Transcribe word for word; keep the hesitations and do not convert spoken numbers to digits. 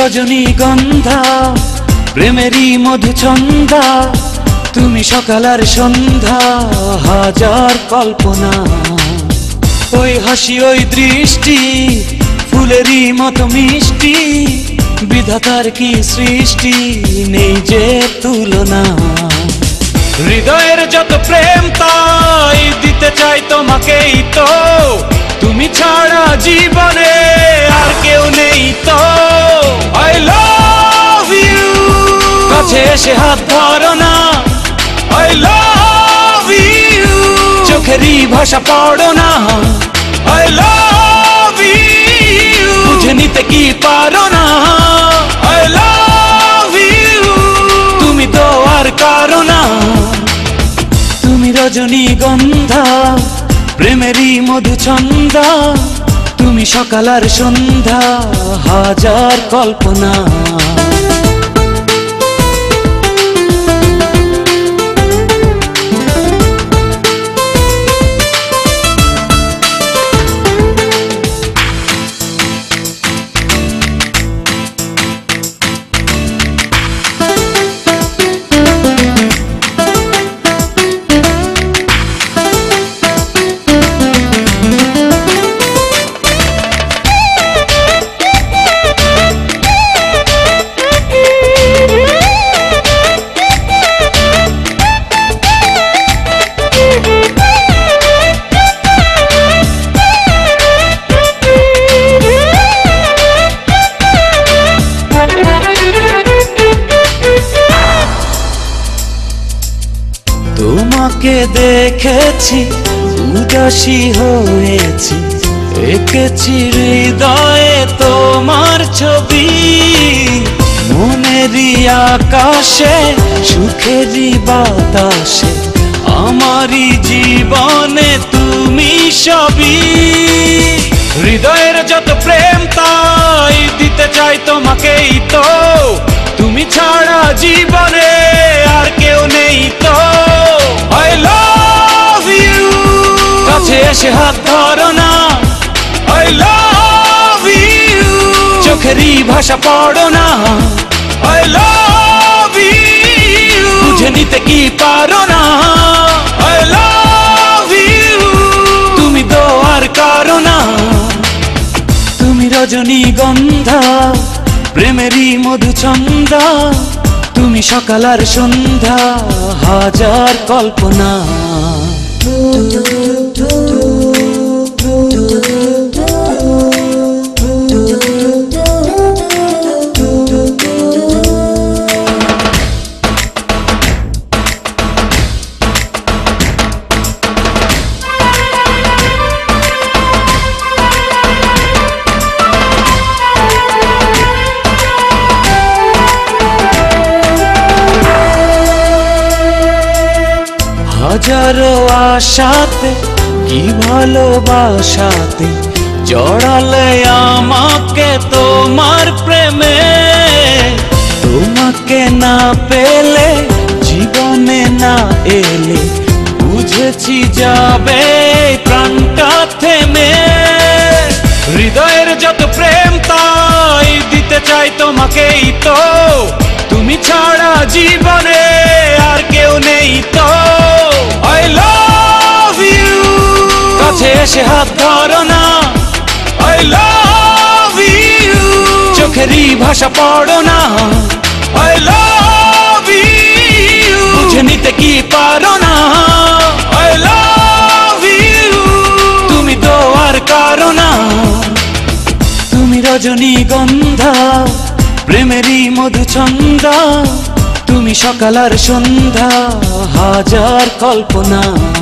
রজনীগন্ধা প্রেমেরই মধুছন্দা, তুমি সকাল আর সন্ধ্যা হাজার কল্পনা। ওই হাসি ওই দৃষ্টি ফুলেরই মতো মিষ্টি, বিধাতার কি সৃষ্টি নেই যে তুলনা। হৃদয়ের যত প্রেম তাই দিতে চাই তোমাকেই তো, তুমি ছাড়া জীবনে আর কেউ নেই তো। I love you, কাছে এসে হাত ধরো না। I love you, চোখেরই ভাষা পড়ো না। I love you, বুঝে নিতে কি পারো না। I love you, তুমি তো আর কারো না। তুমি রজনীগন্ধা প্রেমেরই মধুছন্দা, তুমি সকাল আর সন্ধ্যা হাজার কল্পনা। তোমাকে দেখেছি উদাসী হয়েছি, এঁকেছি হৃদয়ে তোমার ছবি। মনেরই আকাশে সুখেরই বাতাসে আমারই জীবনে তুমি সবই। হৃদয়ের যত প্রেম তাই দিতে চাই তোমাকেই তো, তুমি ছাড়া জীবনে আর কেউ নেই তো। I love you, কাছে এসে হাত ধরো না। I love you, চোখেরই ভাষা পড়ো না। I love you, বুঝে নিতে কি পারো না। I love you, তুমি তো আর কারো না। তুমি রজনীগন্ধা প্রেমেরই মধুছন্দা, তুমি সকাল আর সন্ধ্যা হাজার কল্পনা। হাজারো আশাতে কি ভালোবাসাতে জড়ালে আমাকে তোমার প্রেমে। তোমাকে না পেলে জীবনে না এলে বুঝেছি যাবে প্রাণটা থেমে। হৃদয়ের যত প্রেম তাই দিতে চাই তোমাকেই তো, তুমি ছাড়া জীবনে আর কেউ নেই তো। I love you, কাছে এসে হাত ধরো না। I love you, চোখেরই ভাষা পড়ো না। I love you, বুঝে নিতে কি পারো না। I love you, তুমি তো আর কারো না। তুমি রজনীগন্ধা প্রেমেরই মধুছন্দা, তুমি সকাল আর সন্ধ্যা হাজার কল্পনা।